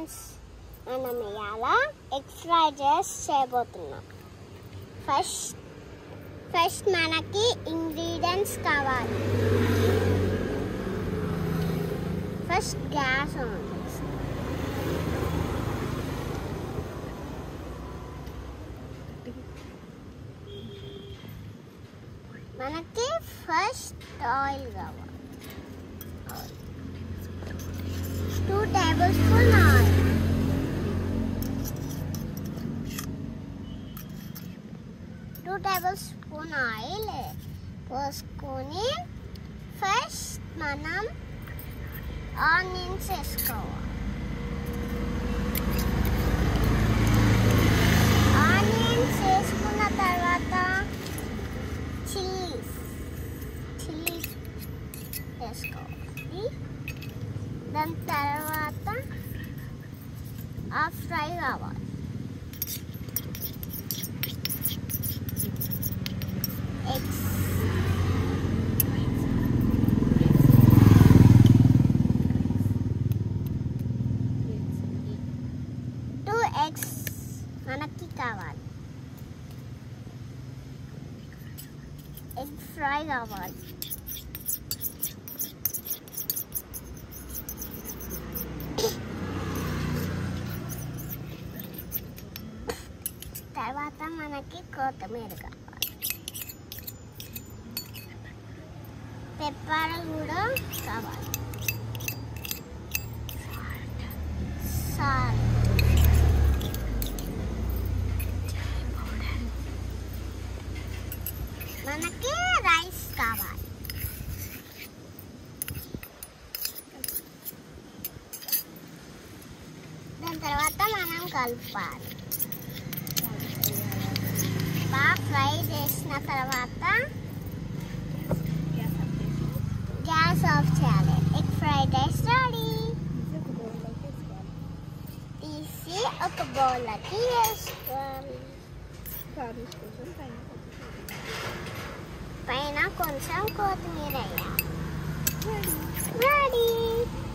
Ingredients మనం ఇవాళ egg fried rice చేయబోతున్నాం. ఫస్ట్ మనకి ఇంగ్రీడియంట్స్ కావాలి. ఫస్ట్ గ్యాస్ ఆన్ చేస్తాం. మనకి ఫస్ట్ ఆయిల్ కావాలి. 2 tablespoon ఆయిల్. tablespoon ఆయిల్ పోసుకొని ఫస్ట్ మనం ఆనియన్స్ వేసుకోవాలి. ఆనియన్స్ వేసుకున్న తర్వాత చిల్లీస్ వేసుకోవాలి. దాని తర్వాత ఫ్రై కావాలి. Eggs. 2 eggs మనకి కావాలి. ఎగ్ ఫ్రై కావాలి. తర్వాత మనకి కొత్తిమీర కావాలి. పెప్పర్ కూడా కావాలి. సాల్ట్. మనకి రైస్ కావాలి. దాని తర్వాత మనం కలపాలి. బాగా ఫ్రై చేసిన తర్వాత గ్యాస్ ఆఫ్ చేయాలి. Egg fried rice ready. తీసి ఒక బౌల్లోకి వేసుకోవాలి. పైన కొంచెం కొత్తిమీర వేయాలి. రెడీ.